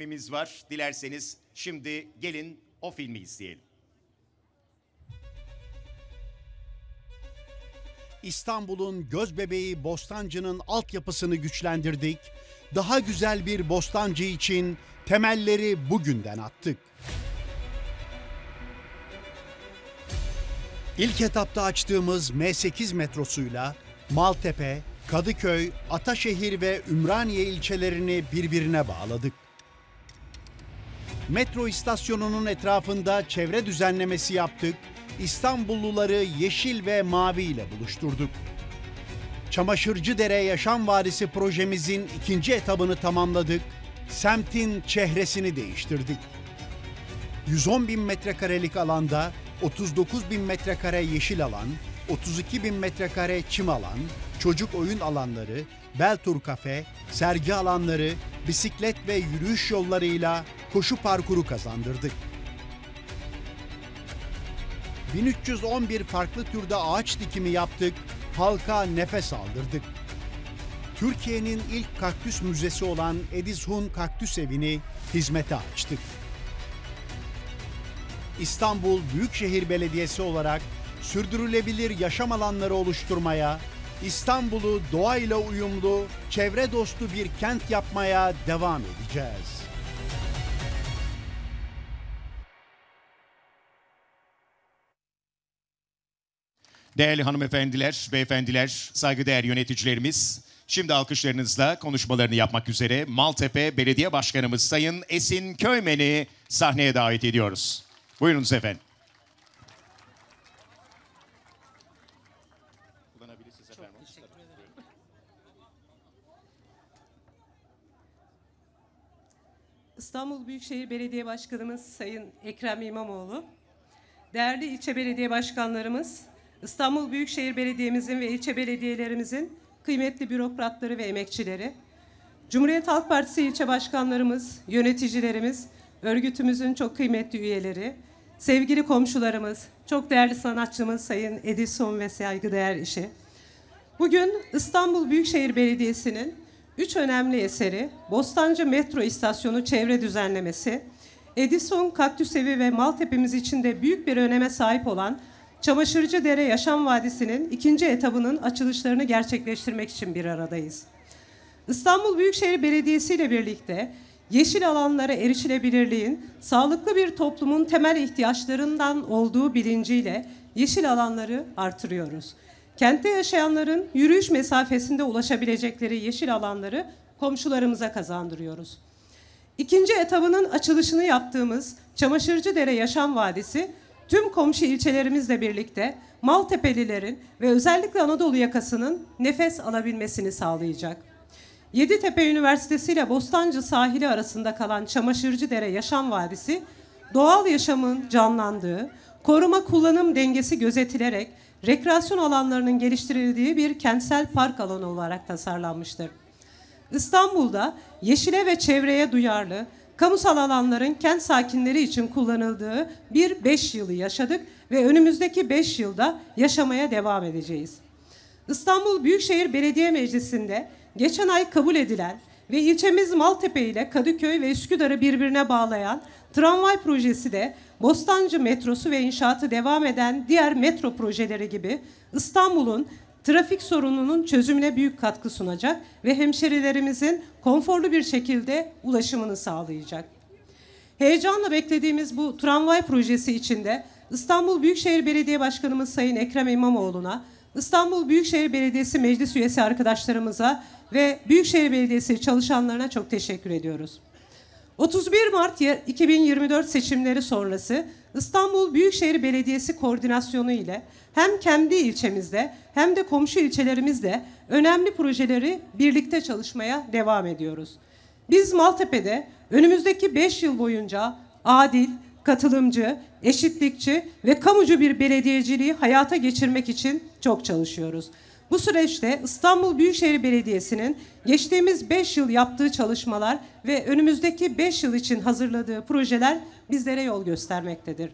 filmimiz var. Dilerseniz şimdi gelin o filmi izleyelim. İstanbul'un gözbebeği Bostancı'nın altyapısını güçlendirdik. Daha güzel bir Bostancı için temelleri bugünden attık. İlk etapta açtığımız M8 metrosuyla Maltepe, Kadıköy, Ataşehir ve Ümraniye ilçelerini birbirine bağladık. Metro istasyonunun etrafında çevre düzenlemesi yaptık. İstanbulluları yeşil ve mavi ile buluşturduk. Çamaşırcıdere Yaşam Vadisi projemizin ikinci etabını tamamladık. Semtin çehresini değiştirdik. 110.000 metrekarelik alanda 39.000 metrekare yeşil alan, 32.000 metrekare çim alan, çocuk oyun alanları, Beltur kafe, sergi alanları, bisiklet ve yürüyüş yollarıyla koşu parkuru kazandırdık. 1311 farklı türde ağaç dikimi yaptık, halka nefes aldırdık. Türkiye'nin ilk kaktüs müzesi olan Edishun Kaktüs Evi'ni hizmete açtık. İstanbul Büyükşehir Belediyesi olarak sürdürülebilir yaşam alanları oluşturmaya, İstanbul'u doğayla uyumlu, çevre dostu bir kent yapmaya devam edeceğiz. Değerli hanımefendiler, beyefendiler, saygıdeğer yöneticilerimiz, şimdi alkışlarınızla konuşmalarını yapmak üzere Maltepe Belediye Başkanımız Sayın Esin Köymen'i sahneye davet ediyoruz. Buyurunuz efendim. Kullanabilirsiniz efendim. Çok teşekkür ederim. İstanbul Büyükşehir Belediye Başkanımız Sayın Ekrem İmamoğlu, değerli ilçe belediye başkanlarımız, İstanbul Büyükşehir Belediye'mizin ve ilçe belediyelerimizin kıymetli bürokratları ve emekçileri, Cumhuriyet Halk Partisi ilçe başkanlarımız, yöneticilerimiz, örgütümüzün çok kıymetli üyeleri, sevgili komşularımız, çok değerli sanatçımız Sayın Edison ve saygıdeğer eşi. Bugün İstanbul Büyükşehir Belediyesi'nin 3 önemli eseri, Bostancı Metro İstasyonu çevre düzenlemesi, Edison Kaktüs Evi ve Maltepe'miz için de büyük bir öneme sahip olan Çamaşırcıdere Yaşam Vadisi'nin ikinci etabının açılışlarını gerçekleştirmek için bir aradayız. İstanbul Büyükşehir Belediyesi ile birlikte yeşil alanlara erişilebilirliğin sağlıklı bir toplumun temel ihtiyaçlarından olduğu bilinciyle yeşil alanları artırıyoruz. Kentte yaşayanların yürüyüş mesafesinde ulaşabilecekleri yeşil alanları komşularımıza kazandırıyoruz. İkinci etabının açılışını yaptığımız Çamaşırcıdere Yaşam Vadisi, tüm komşu ilçelerimizle birlikte Maltepelilerin ve özellikle Anadolu yakasının nefes alabilmesini sağlayacak. Yeditepe Üniversitesi ile Bostancı sahili arasında kalan Çamaşırcıdere Yaşam Vadisi, doğal yaşamın canlandığı, koruma kullanım dengesi gözetilerek rekreasyon alanlarının geliştirildiği bir kentsel park alanı olarak tasarlanmıştır. İstanbul'da yeşile ve çevreye duyarlı, kamusal alanların kent sakinleri için kullanıldığı bir 5 yılı yaşadık ve önümüzdeki 5 yılda yaşamaya devam edeceğiz. İstanbul Büyükşehir Belediye Meclisi'nde geçen ay kabul edilen ve ilçemiz Maltepe ile Kadıköy ve Üsküdar'ı birbirine bağlayan tramvay projesi de Bostancı metrosu ve inşaatı devam eden diğer metro projeleri gibi İstanbul'un trafik sorununun çözümüne büyük katkı sunacak ve hemşerilerimizin konforlu bir şekilde ulaşımını sağlayacak. Heyecanla beklediğimiz bu tramvay projesi içinde İstanbul Büyükşehir Belediye Başkanımız Sayın Ekrem İmamoğlu'na, İstanbul Büyükşehir Belediyesi Meclis Üyesi arkadaşlarımıza ve Büyükşehir Belediyesi çalışanlarına çok teşekkür ediyoruz. 31 Mart 2024 seçimleri sonrası İstanbul Büyükşehir Belediyesi koordinasyonu ile hem kendi ilçemizde hem de komşu ilçelerimizde önemli projeleri birlikte çalışmaya devam ediyoruz. Biz Maltepe'de önümüzdeki 5 yıl boyunca adil, katılımcı, eşitlikçi ve kamucu bir belediyeciliği hayata geçirmek için çok çalışıyoruz. Bu süreçte İstanbul Büyükşehir Belediyesi'nin geçtiğimiz 5 yıl yaptığı çalışmalar ve önümüzdeki 5 yıl için hazırladığı projeler bizlere yol göstermektedir.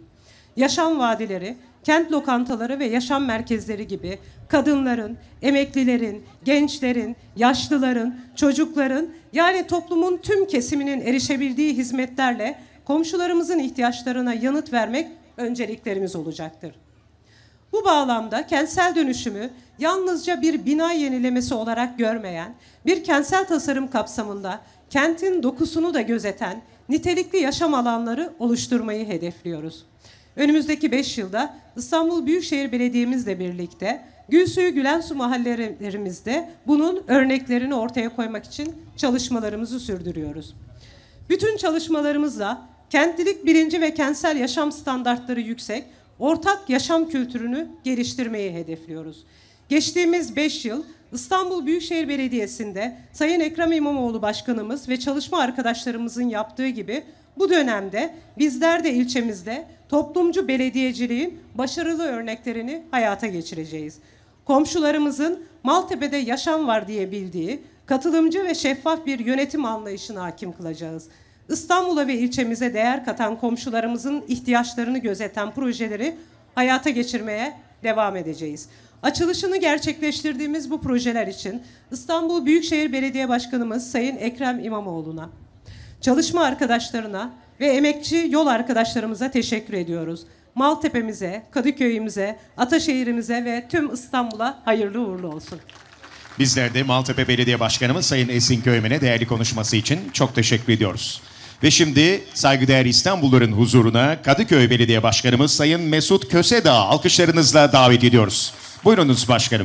yaşam vadileri, kent lokantaları ve yaşam merkezleri gibi kadınların, emeklilerin, gençlerin, yaşlıların, çocukların yani toplumun tüm kesiminin erişebildiği hizmetlerle komşularımızın ihtiyaçlarına yanıt vermek önceliklerimiz olacaktır. Bu bağlamda kentsel dönüşümü yalnızca bir bina yenilemesi olarak görmeyen, bir kentsel tasarım kapsamında kentin dokusunu da gözeten nitelikli yaşam alanları oluşturmayı hedefliyoruz. Önümüzdeki 5 yılda İstanbul Büyükşehir Belediye'mizle birlikte Gülsuyu Gülensu mahallelerimizde bunun örneklerini ortaya koymak için çalışmalarımızı sürdürüyoruz. Bütün çalışmalarımızla kentlilik bilinci ve kentsel yaşam standartları yüksek, ortak yaşam kültürünü geliştirmeyi hedefliyoruz. Geçtiğimiz 5 yıl İstanbul Büyükşehir Belediyesi'nde Sayın Ekrem İmamoğlu Başkanımız ve çalışma arkadaşlarımızın yaptığı gibi bu dönemde bizler de ilçemizde toplumcu belediyeciliğin başarılı örneklerini hayata geçireceğiz. Komşularımızın Maltepe'de yaşam var diye bildiği katılımcı ve şeffaf bir yönetim anlayışına hakim kılacağız. İstanbul'a ve ilçemize değer katan komşularımızın ihtiyaçlarını gözeten projeleri hayata geçirmeye devam edeceğiz. Açılışını gerçekleştirdiğimiz bu projeler için İstanbul Büyükşehir Belediye Başkanımız Sayın Ekrem İmamoğlu'na, çalışma arkadaşlarına ve emekçi yol arkadaşlarımıza teşekkür ediyoruz. Maltepe'mize, Kadıköy'ümüze, Ataşehir'imize ve tüm İstanbul'a hayırlı uğurlu olsun. Bizler de Maltepe Belediye Başkanımız Sayın Esin Köymen'e değerli konuşması için çok teşekkür ediyoruz. Ve şimdi saygıdeğer İstanbulluların huzuruna Kadıköy Belediye Başkanımız Sayın Mesut Kösedağ alkışlarınızla davet ediyoruz. Buyurunuz başkanım.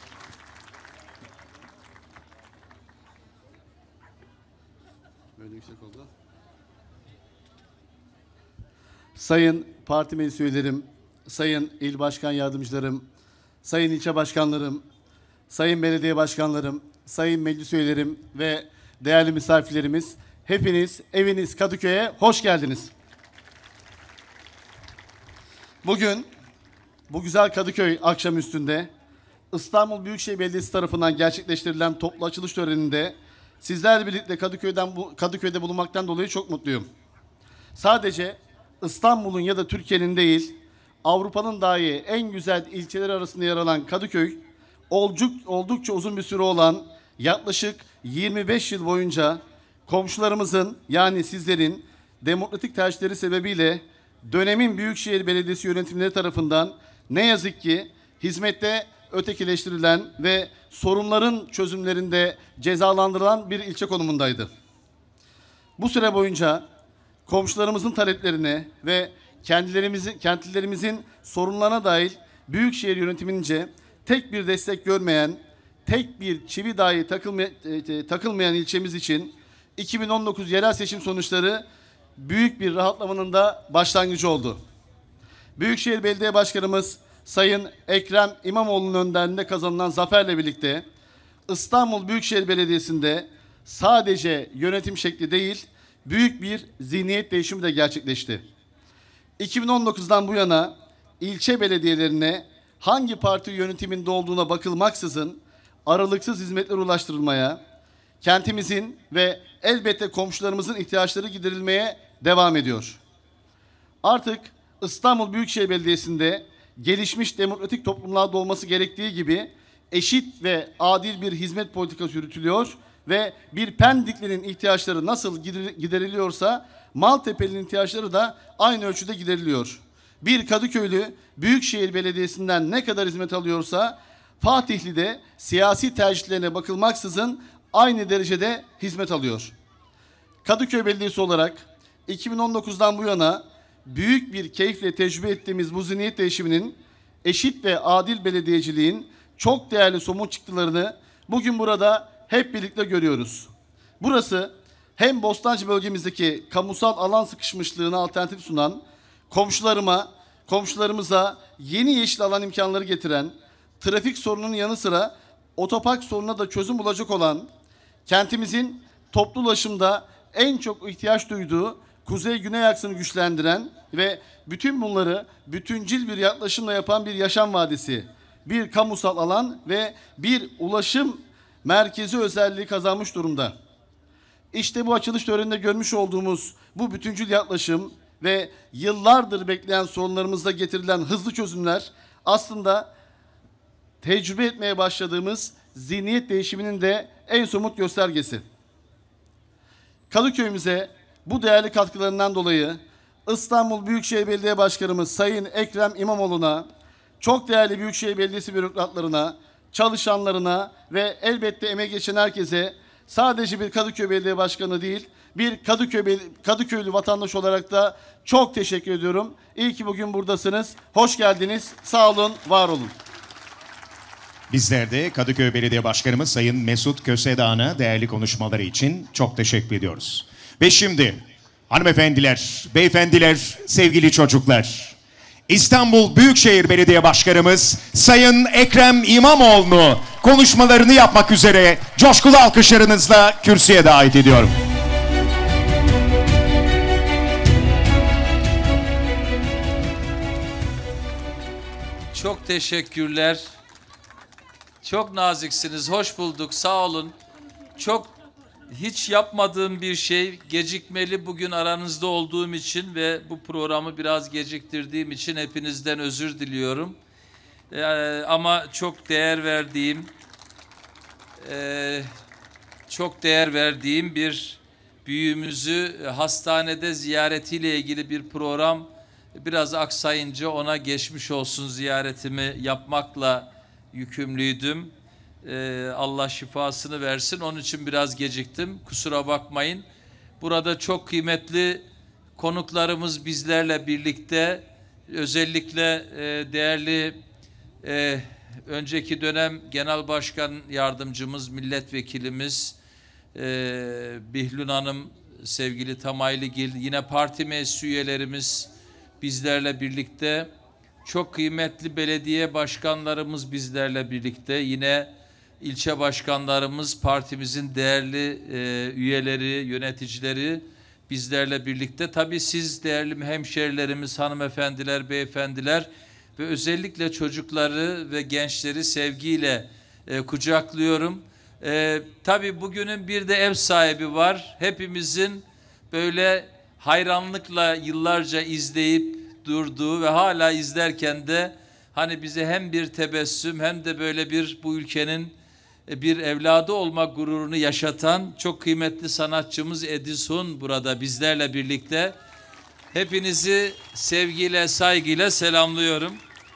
Böyle yüksek oldu. Sayın parti meclis üyelerim, sayın il başkan yardımcılarım, sayın ilçe başkanlarım, sayın belediye başkanlarım, sayın meclis üyelerim ve değerli misafirlerimiz, hepiniz eviniz Kadıköy'e hoş geldiniz. Bugün bu güzel Kadıköy akşamüstünde İstanbul Büyükşehir Belediyesi tarafından gerçekleştirilen toplu açılış töreninde sizlerle birlikte Kadıköy'de bulunmaktan dolayı çok mutluyum. Sadece İstanbul'un ya da Türkiye'nin değil, Avrupa'nın dahi en güzel ilçeleri arasında yer alan Kadıköy, oldukça uzun bir süre olan yaklaşık 25 yıl boyunca komşularımızın yani sizlerin demokratik tercihleri sebebiyle dönemin Büyükşehir Belediyesi yönetimleri tarafından ne yazık ki hizmette ötekileştirilen ve sorunların çözümlerinde cezalandırılan bir ilçe konumundaydı. Bu süre boyunca komşularımızın taleplerine ve kentlilerimizin sorunlarına dahil Büyükşehir yönetimince tek bir destek görmeyen, tek bir çivi dahi takılmayan ilçemiz için 2019 yerel seçim sonuçları büyük bir rahatlamanın da başlangıcı oldu. Büyükşehir Belediye Başkanımız Sayın Ekrem İmamoğlu'nun önderliğinde kazanılan zaferle birlikte İstanbul Büyükşehir Belediyesi'nde sadece yönetim şekli değil, büyük bir zihniyet değişimi de gerçekleşti. 2019'dan bu yana ilçe belediyelerine hangi parti yönetiminde olduğuna bakılmaksızın aralıksız hizmetler ulaştırılmaya, kentimizin ve elbette komşularımızın ihtiyaçları giderilmeye devam ediyor. Artık İstanbul Büyükşehir Belediyesi'nde gelişmiş demokratik toplumlarda olması gerektiği gibi eşit ve adil bir hizmet politikası yürütülüyor ve bir Pendiklinin ihtiyaçları nasıl gideriliyorsa Maltepe'nin ihtiyaçları da aynı ölçüde gideriliyor. Bir Kadıköylü Büyükşehir Belediyesi'nden ne kadar hizmet alıyorsa Fatihli'de siyasi tercihlerine bakılmaksızın aynı derecede hizmet alıyor. Kadıköy Belediyesi olarak 2019'dan bu yana büyük bir keyifle tecrübe ettiğimiz bu zihniyet değişiminin eşit ve adil belediyeciliğin çok değerli somut çıktılarını bugün burada hep birlikte görüyoruz. Burası hem Bostancı bölgemizdeki kamusal alan sıkışmışlığına alternatif sunan, komşularımıza yeni yeşil alan imkanları getiren, trafik sorununun yanı sıra otopark sorununa da çözüm bulacak olan, kentimizin toplu ulaşımda en çok ihtiyaç duyduğu kuzey-güney aksını güçlendiren ve bütün bunları bütüncül bir yaklaşımla yapan bir yaşam vadisi, bir kamusal alan ve bir ulaşım merkezi özelliği kazanmış durumda. İşte bu açılış töreninde görmüş olduğumuz bu bütüncül yaklaşım ve yıllardır bekleyen sorunlarımızda getirilen hızlı çözümler aslında tecrübe etmeye başladığımız zihniyet değişiminin de en somut göstergesi. Kadıköy'ümüze bu değerli katkılarından dolayı İstanbul Büyükşehir Belediye Başkanımız Sayın Ekrem İmamoğlu'na, çok değerli Büyükşehir Belediyesi bürokratlarına, çalışanlarına ve elbette emeği geçen herkese, sadece bir Kadıköy Belediye Başkanı değil, bir Kadıköylü vatandaş olarak da çok teşekkür ediyorum. İyi ki bugün buradasınız. Hoş geldiniz. Sağ olun, var olun. Bizler de Kadıköy Belediye Başkanımız Sayın Mesut Kösedağ'ına değerli konuşmaları için çok teşekkür ediyoruz. Ve şimdi hanımefendiler, beyefendiler, sevgili çocuklar, İstanbul Büyükşehir Belediye Başkanımız Sayın Ekrem İmamoğlu'nu konuşmalarını yapmak üzere coşkulu alkışlarınızla kürsüye davet ediyorum. Çok teşekkürler. Çok naziksiniz. Hoş bulduk. Sağ olun. Hiç yapmadığım bir şey, gecikmeli bugün aranızda olduğum için ve bu programı biraz geciktirdiğim için hepinizden özür diliyorum. Ama çok değer verdiğim bir büyüğümüzü hastanede ziyaretiyle ilgili bir program biraz aksayınca ona geçmiş olsun ziyaretimi yapmakla yükümlüydüm. Allah şifasını versin. Onun için biraz geciktim. Kusura bakmayın. Burada çok kıymetli konuklarımız bizlerle birlikte. Özellikle değerli önceki dönem Genel Başkan Yardımcımız, milletvekilimiz Bihlun Hanım, sevgili Tamaylıgil, yine parti meclis üyelerimiz bizlerle birlikte. Çok kıymetli belediye başkanlarımız bizlerle birlikte. Yine ilçe başkanlarımız, partimizin değerli üyeleri, yöneticileri bizlerle birlikte. Tabii siz değerli hemşerilerimiz, hanımefendiler, beyefendiler ve özellikle çocukları ve gençleri sevgiyle kucaklıyorum. Tabii bugünün bir de ev sahibi var. Hepimizin böyle hayranlıkla yıllarca izleyip durduğu ve hala izlerken de hani bize hem bir tebessüm hem de böyle bu ülkenin bir evladı olma gururunu yaşatan çok kıymetli sanatçımız Edison burada bizlerle birlikte. Hepinizi sevgiyle, saygıyla selamlıyorum.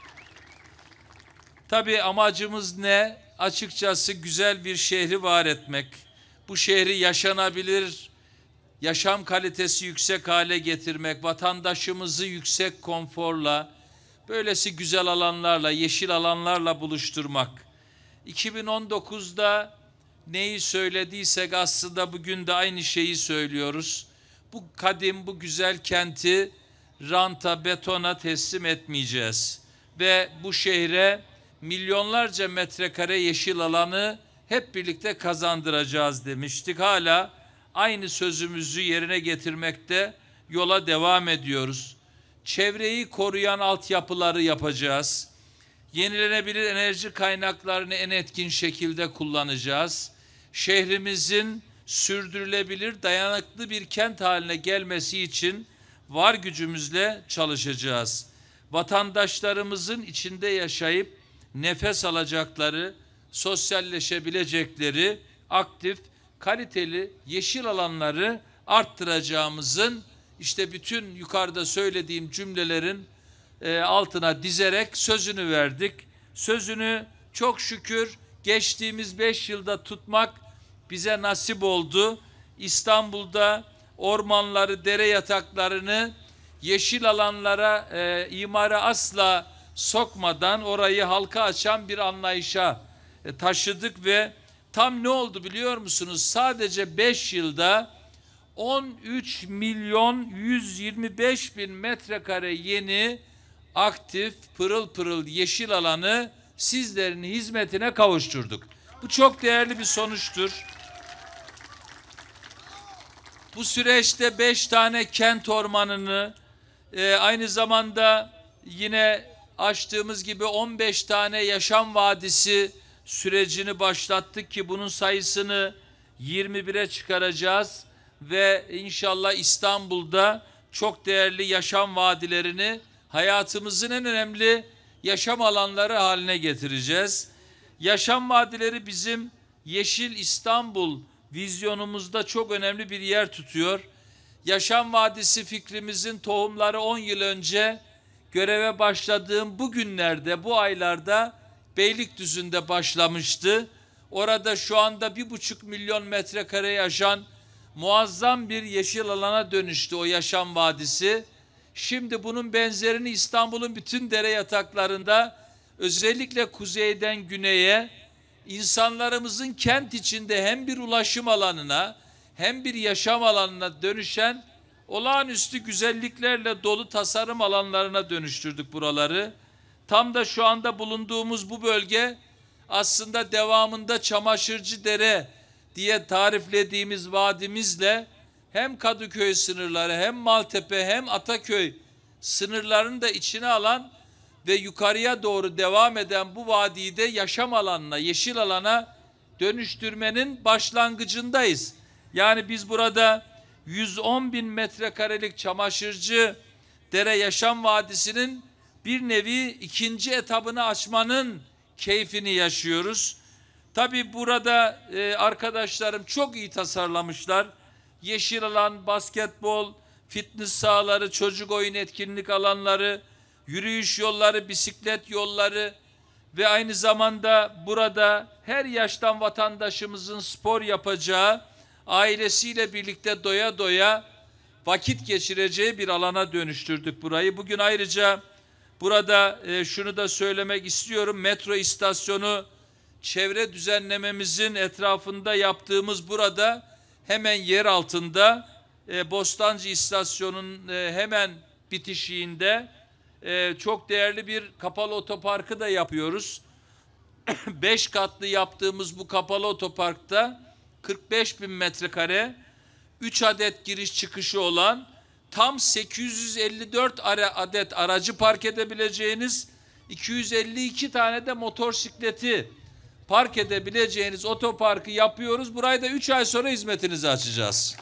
Tabii amacımız ne? Açıkçası güzel bir şehri var etmek. Bu şehri yaşanabilir, yaşam kalitesi yüksek hale getirmek, vatandaşımızı yüksek konforla, böylesi güzel alanlarla, yeşil alanlarla buluşturmak. 2019'da neyi söylediysek aslında bugün de aynı şeyi söylüyoruz. Bu kadim, bu güzel kenti ranta, betona teslim etmeyeceğiz. Ve bu şehre milyonlarca metrekare yeşil alanı hep birlikte kazandıracağız demiştik. Hala aynı sözümüzü yerine getirmekte yola devam ediyoruz. Çevreyi koruyan altyapıları yapacağız. Yenilenebilir enerji kaynaklarını en etkin şekilde kullanacağız. Şehrimizin sürdürülebilir, dayanıklı bir kent haline gelmesi için var gücümüzle çalışacağız. Vatandaşlarımızın içinde yaşayıp nefes alacakları, sosyalleşebilecekleri, aktif, kaliteli yeşil alanları arttıracağımızın işte bütün yukarıda söylediğim cümlelerin altına dizerek sözünü verdik. Sözünü çok şükür geçtiğimiz 5 yılda tutmak bize nasip oldu. İstanbul'da ormanları, dere yataklarını yeşil alanlara, imara asla sokmadan orayı halka açan bir anlayışa taşıdık ve tam ne oldu biliyor musunuz? Sadece 5 yılda 13 milyon 125 bin metrekare yeni aktif pırıl pırıl yeşil alanı sizlerin hizmetine kavuşturduk. Bu çok değerli bir sonuçtur. Bu süreçte 5 tane kent ormanını aynı zamanda yine açtığımız gibi 15 tane yaşam vadisi sürecini başlattık ki bunun sayısını 21'e çıkaracağız ve inşallah İstanbul'da çok değerli yaşam vadilerini hayatımızın en önemli yaşam alanları haline getireceğiz. Yaşam vadileri bizim Yeşil İstanbul vizyonumuzda çok önemli bir yer tutuyor. Yaşam Vadisi fikrimizin tohumları 10 yıl önce göreve başladığım bu günlerde, bu aylarda Beylikdüzü'nde başlamıştı. Orada şu anda 1,5 milyon metrekareye aşan muazzam bir yeşil alana dönüştü o Yaşam Vadisi. Şimdi bunun benzerini İstanbul'un bütün dere yataklarında, özellikle kuzeyden güneye, insanlarımızın kent içinde hem bir ulaşım alanına hem bir yaşam alanına dönüşen olağanüstü güzelliklerle dolu tasarım alanlarına dönüştürdük buraları. Tam da şu anda bulunduğumuz bu bölge aslında devamında Çamaşırcıdere diye tariflediğimiz vadimizle hem Kadıköy sınırları, hem Maltepe, hem Ataköy sınırlarını da içine alan ve yukarıya doğru devam eden bu vadiyi de yaşam alanına, yeşil alana dönüştürmenin başlangıcındayız. Yani biz burada 110 bin metrekarelik Çamaşırcıdere Yaşam Vadisi'nin bir nevi ikinci etabını açmanın keyfini yaşıyoruz. Tabii burada arkadaşlarım çok iyi tasarlamışlar. Yeşil alan, basketbol, fitness sahaları, çocuk oyun etkinlik alanları, yürüyüş yolları, bisiklet yolları ve aynı zamanda burada her yaştan vatandaşımızın spor yapacağı, ailesiyle birlikte doya doya vakit geçireceği bir alana dönüştürdük burayı. Bugün ayrıca burada şunu da söylemek istiyorum. Metro istasyonu çevre düzenlememizin etrafında yaptığımız burada hemen yer altında Bostancı istasyonunun hemen bitişiğinde çok değerli bir kapalı otoparkı da yapıyoruz. 5 katlı yaptığımız bu kapalı otoparkta 45 bin metrekare, 3 adet giriş çıkışı olan, tam 854 adet aracı park edebileceğiniz, 252 tane de motosikleti park edebileceğiniz otoparkı yapıyoruz. Burayı da 3 ay sonra hizmetinize açacağız.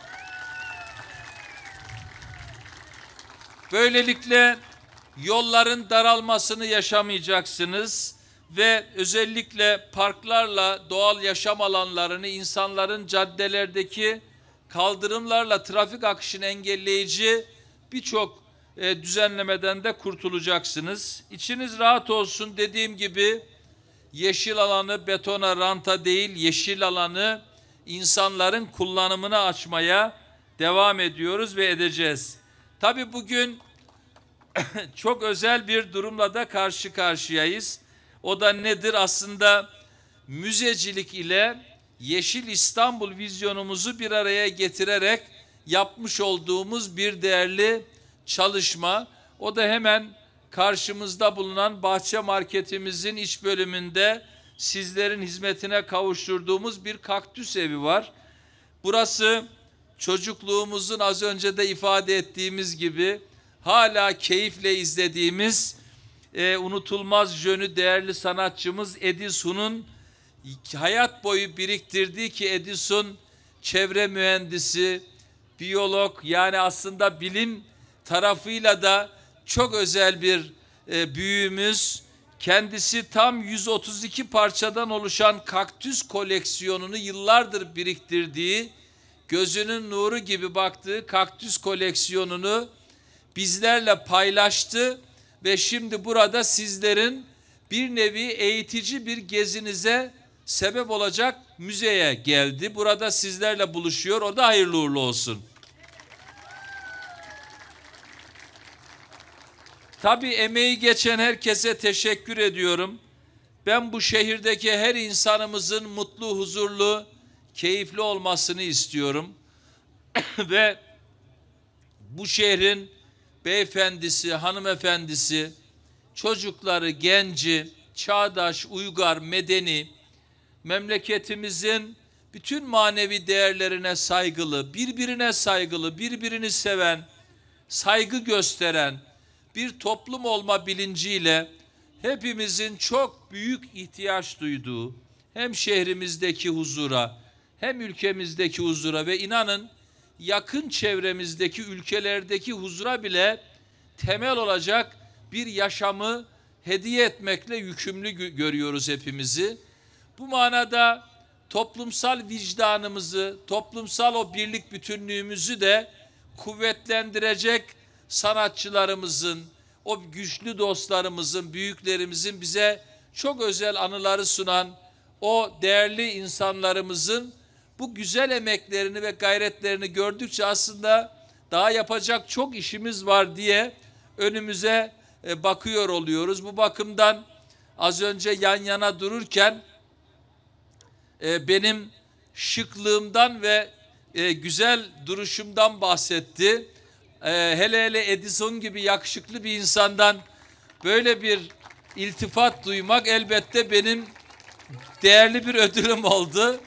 Böylelikle yolların daralmasını yaşamayacaksınız ve özellikle parklarla doğal yaşam alanlarını, insanların caddelerdeki kaldırımlarla trafik akışını engelleyici birçok düzenlemeden de kurtulacaksınız. İçiniz rahat olsun, dediğim gibi yeşil alanı betona, ranta değil, yeşil alanı insanların kullanımına açmaya devam ediyoruz ve edeceğiz. Tabii bugün çok özel bir durumla da karşı karşıyayız. O da nedir? Aslında müzecilik ile Yeşil İstanbul vizyonumuzu bir araya getirerek yapmış olduğumuz bir değerli çalışma. O da hemen karşımızda bulunan bahçe marketimizin iç bölümünde sizlerin hizmetine kavuşturduğumuz bir kaktüs evi var. Burası çocukluğumuzun az önce de ifade ettiğimiz gibi hala keyifle izlediğimiz unutulmaz jönü değerli sanatçımız Edison'un hayat boyu biriktirdiği, ki Edison çevre mühendisi, biyolog, yani aslında bilim tarafıyla da çok özel bir büyüğümüz. Kendisi tam 132 parçadan oluşan kaktüs koleksiyonunu yıllardır biriktirdiği, gözünün nuru gibi baktığı kaktüs koleksiyonunu bizlerle paylaştı ve şimdi burada sizlerin bir nevi eğitici bir gezinize sebep olacak müzeye geldi. Burada sizlerle buluşuyor. O da hayırlı uğurlu olsun. Tabii emeği geçen herkese teşekkür ediyorum. Ben bu şehirdeki her insanımızın mutlu, huzurlu, keyifli olmasını istiyorum. Ve bu şehrin beyefendisi, hanımefendisi, çocukları, genci, çağdaş, uygar, medeni, memleketimizin bütün manevi değerlerine saygılı, birbirine saygılı, birbirini seven, saygı gösteren bir toplum olma bilinciyle hepimizin çok büyük ihtiyaç duyduğu hem şehrimizdeki huzura hem ülkemizdeki huzura ve inanın yakın çevremizdeki ülkelerdeki huzura bile temel olacak bir yaşamı hediye etmekle yükümlü görüyoruz hepimizi. Bu manada toplumsal vicdanımızı, toplumsal o birlik bütünlüğümüzü de kuvvetlendirecek sanatçılarımızın, o güçlü dostlarımızın, büyüklerimizin bize çok özel anıları sunan o değerli insanlarımızın bu güzel emeklerini ve gayretlerini gördükçe aslında daha yapacak çok işimiz var diye önümüze bakıyor oluyoruz. Bu bakımdan az önce yan yana dururken benim şıklığımdan ve güzel duruşumdan bahsetti. Hele hele Edison gibi yakışıklı bir insandan böyle bir iltifat duymak elbette benim değerli bir ödülüm oldu.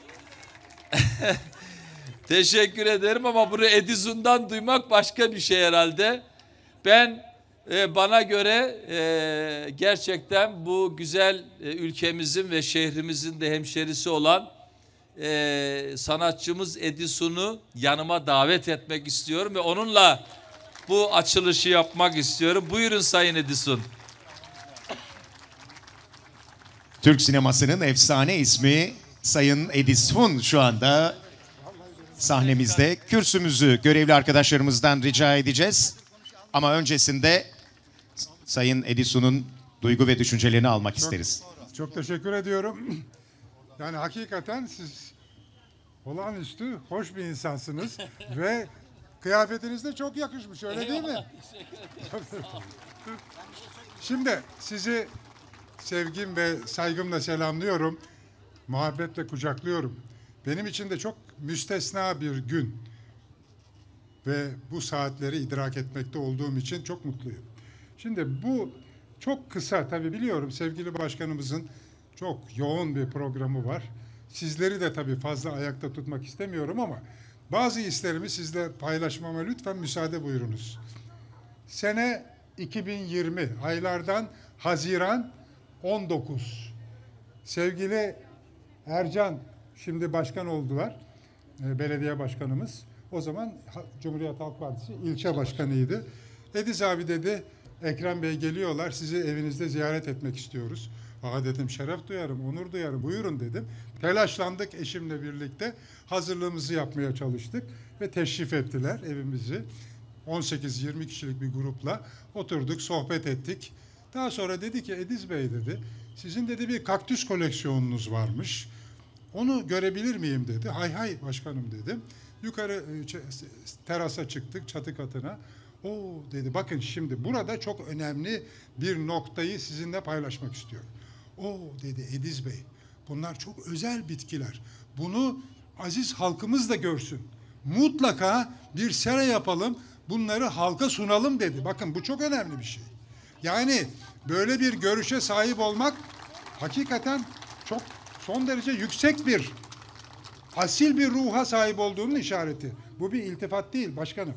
Teşekkür ederim ama bunu Edison'dan duymak başka bir şey herhalde. Ben bana göre gerçekten bu güzel ülkemizin ve şehrimizin de hemşerisi olan sanatçımız Edison'u yanıma davet etmek istiyorum ve onunla bu açılışı yapmak istiyorum. Buyurun Sayın Edison. Türk sinemasının efsane ismi Sayın Edison şu anda sahnemizde. Kürsümüzü görevli arkadaşlarımızdan rica edeceğiz. Ama öncesinde Sayın Edison'un duygu ve düşüncelerini almak isteriz. Çok teşekkür ediyorum. Yani hakikaten siz olağanüstü hoş bir insansınız ve kıyafetiniz de çok yakışmış, öyle değil mi? Şimdi sizi sevgim ve saygımla selamlıyorum. Muhabbetle kucaklıyorum. Benim için de çok müstesna bir gün ve bu saatleri idrak etmekte olduğum için çok mutluyum. Şimdi bu çok kısa, tabii biliyorum sevgili başkanımızın çok yoğun bir programı var. Sizleri de tabii fazla ayakta tutmak istemiyorum ama bazı hislerimi sizle paylaşmama lütfen müsaade buyurunuz. Sene 2020, aylardan Haziran 19. Sevgili Ercan şimdi başkan oldular, belediye başkanımız. O zaman Cumhuriyet Halk Partisi ilçe başkanıydı. Ediz abi dedi, Ekrem Bey geliyorlar, sizi evinizde ziyaret etmek istiyoruz. Aa dedim, şeref duyarım, onur duyarım, buyurun dedim. Telaşlandık eşimle birlikte, hazırlığımızı yapmaya çalıştık ve teşrif ettiler evimizi. 18-20 kişilik bir grupla oturduk, sohbet ettik. Daha sonra dedi ki, Ediz Bey dedi, sizin dedi bir kaktüs koleksiyonunuz varmış. Onu görebilir miyim dedi. Hay hay başkanım dedim. Yukarı terasa çıktık, çatı katına. Oo dedi, bakın şimdi burada çok önemli bir noktayı sizinle paylaşmak istiyorum. Oo dedi Ediz Bey, bunlar çok özel bitkiler. Bunu aziz halkımız da görsün. Mutlaka bir sera yapalım, bunları halka sunalım dedi. Bakın bu çok önemli bir şey. Yani böyle bir görüşe sahip olmak hakikaten çok son derece yüksek bir, asil bir ruha sahip olduğunun işareti. Bu bir iltifat değil başkanım.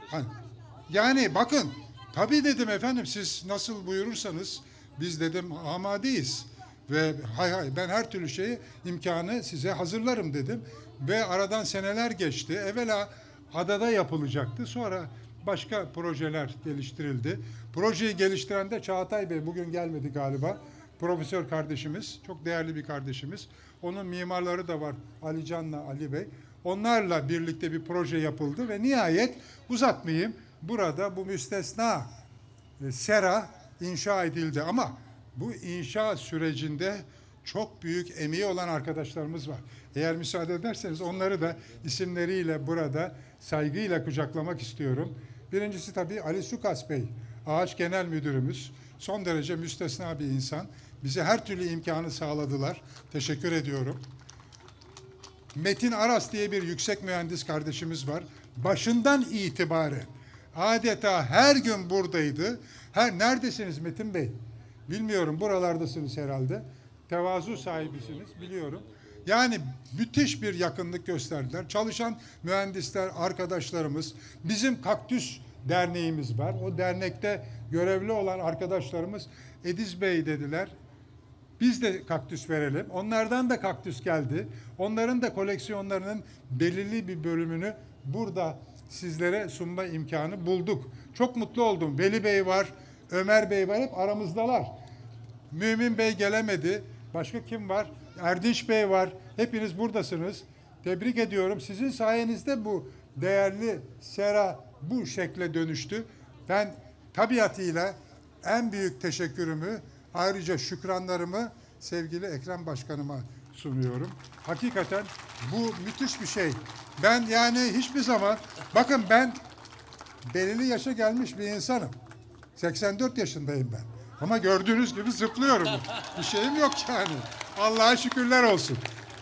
Yani bakın, tabii dedim efendim, siz nasıl buyurursanız biz dedim amadeyiz. Ve hay hay ben her türlü şeyi, imkanı size hazırlarım dedim. Ve aradan seneler geçti. Evvela adada yapılacaktı. Sonra başka projeler geliştirildi. Projeyi geliştiren de Çağatay Bey, bugün gelmedi galiba. Profesör kardeşimiz, çok değerli bir kardeşimiz. Onun mimarları da var, Ali Can'la Ali Bey. Onlarla birlikte bir proje yapıldı ve nihayet, uzatmayayım, burada bu müstesna sera inşa edildi. Ama bu inşa sürecinde çok büyük emeği olan arkadaşlarımız var. Eğer müsaade ederseniz onları da isimleriyle burada saygıyla kucaklamak istiyorum. Birincisi tabii Ali Sukas Bey, Ağaç Genel Müdürümüz. Son derece müstesna bir insan. Bize her türlü imkanı sağladılar. Teşekkür ediyorum. Metin Aras diye bir yüksek mühendis kardeşimiz var. Başından itibaren adeta her gün buradaydı. Neredesiniz Metin Bey? Bilmiyorum, buralardasınız herhalde. Tevazu sahibisiniz, biliyorum. Yani müthiş bir yakınlık gösterdiler. Çalışan mühendisler, arkadaşlarımız, bizim Kaktüs Derneğimiz var. O dernekte görevli olan arkadaşlarımız Ediz Bey dediler, biz de kaktüs verelim. Onlardan da kaktüs geldi. Onların da koleksiyonlarının belirli bir bölümünü burada sizlere sunma imkanı bulduk. Çok mutlu oldum. Veli Bey var, Ömer Bey var, hep aramızdalar. Mümin Bey gelemedi. Başka kim var? Erdinç Bey var. Hepiniz buradasınız. Tebrik ediyorum. Sizin sayenizde bu değerli sera bu şekle dönüştü. Ben tabiatıyla en büyük teşekkürümü, ayrıca şükranlarımı sevgili Ekrem Başkanıma sunuyorum. Hakikaten bu müthiş bir şey. Ben yani hiçbir zaman, bakın ben belirli yaşa gelmiş bir insanım. 84 yaşındayım ben. Ama gördüğünüz gibi zıplıyorum. Bir şeyim yok yani. Allah'a şükürler olsun.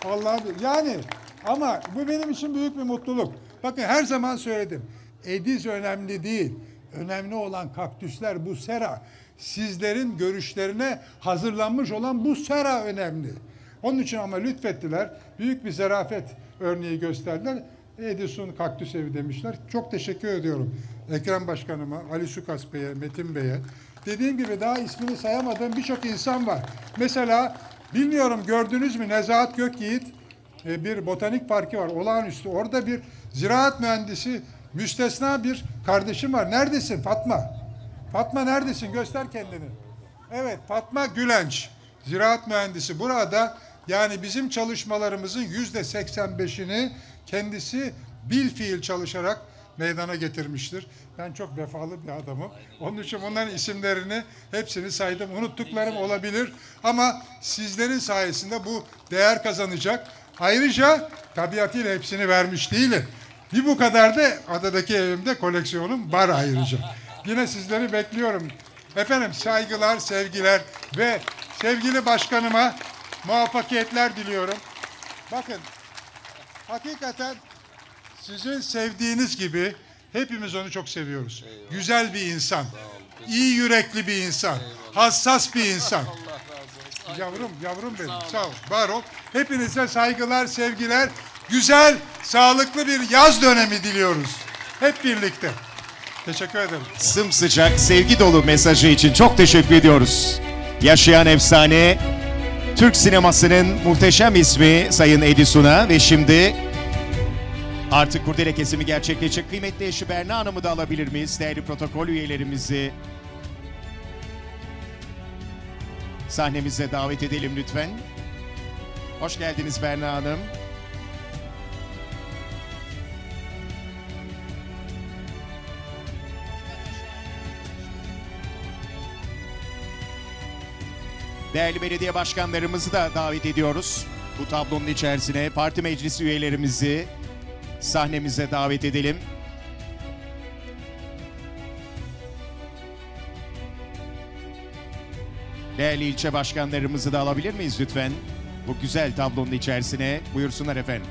Yani ama bu benim için büyük bir mutluluk. Bakın her zaman söyledim. Ediz önemli değil. Önemli olan kaktüsler, bu sera. Sizlerin görüşlerine hazırlanmış olan bu sera önemli. Onun için ama lütfettiler. Büyük bir zarafet örneği gösterdiler. Edison Kaktüs Evi demişler. Çok teşekkür ediyorum Ekrem Başkanıma, Ali Sukas Bey'e, Metin Bey'e. Dediğim gibi daha ismini sayamadığım birçok insan var. Mesela bilmiyorum gördünüz mü, Nezahat Gökyiğit bir botanik parkı var, olağanüstü. Orada bir ziraat mühendisi, müstesna bir kardeşim var. Neredesin Fatma? Fatma neredesin? Göster kendini. Evet, Fatma Gülenç, ziraat mühendisi. Burada yani bizim çalışmalarımızın %85'ini kendisi bilfiil çalışarak meydana getirmiştir. Ben çok vefalı bir adamım. Onun için onların isimlerini hepsini saydım. Unuttuklarım olabilir. Ama sizlerin sayesinde bu değer kazanacak. Ayrıca tabiatıyla hepsini vermiş değilim. Bir bu kadar da adadaki evimde koleksiyonum var ayrıca. Yine sizleri bekliyorum. Efendim saygılar, sevgiler ve sevgili başkanıma muvaffakiyetler diliyorum. Bakın hakikaten sizin sevdiğiniz gibi hepimiz onu çok seviyoruz. Eyvallah. Güzel bir insan, iyi yürekli bir insan, hassas bir insan. Yavrum benim. Sağ ol, var ol. Hepinize saygılar, sevgiler. Güzel, sağlıklı bir yaz dönemi diliyoruz. Hep birlikte. Teşekkür ederim. Sımsıcak, sevgi dolu mesajı için çok teşekkür ediyoruz. Yaşayan efsane, Türk sinemasının muhteşem ismi Sayın Edison'a ve şimdi artık kurdele kesimi gerçekleşecek. Kıymetli eşi Berna Hanım'ı da alabilir miyiz? Değerli protokol üyelerimizi sahnemize davet edelim lütfen. Hoş geldiniz Berna Hanım. Değerli belediye başkanlarımızı da davet ediyoruz. Bu tablonun içerisine parti meclisi üyelerimizi sahnemize davet edelim. Değerli ilçe başkanlarımızı da alabilir miyiz lütfen? Bu güzel tablonun içerisine buyursunlar efendim.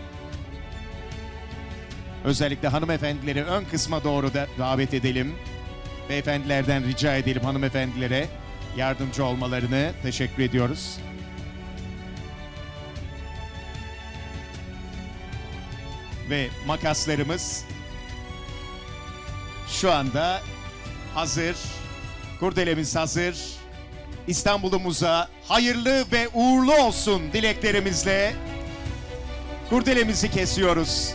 Özellikle hanımefendileri ön kısma doğru da davet edelim. Beyefendilerden rica edelim hanımefendilere yardımcı olmalarını. Teşekkür ediyoruz. Ve makaslarımız şu anda hazır. Kurdelemiz hazır. İstanbul'umuza hayırlı ve uğurlu olsun dileklerimizle kurdelemizi kesiyoruz.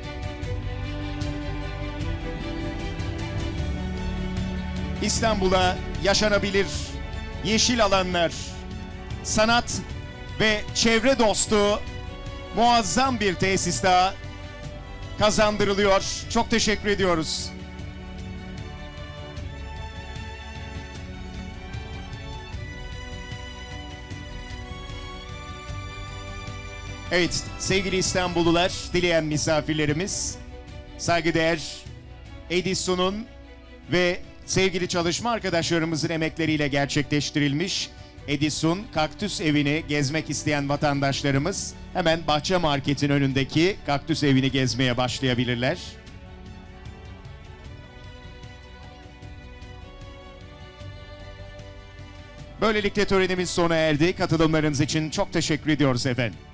İstanbul'a yaşanabilir yeşil alanlar, sanat ve çevre dostu muazzam bir tesis daha kazandırılıyor. Çok teşekkür ediyoruz. Evet sevgili İstanbullular, dileyen misafirlerimiz, saygıdeğer Edison'un ve sevgili çalışma arkadaşlarımızın emekleriyle gerçekleştirilmiş Edison Kaktüs Evi'ni gezmek isteyen vatandaşlarımız hemen Bahçe Market'in önündeki Kaktüs Evi'ni gezmeye başlayabilirler. Böylelikle törenimiz sona erdi. Katılımlarınız için çok teşekkür ediyoruz efendim.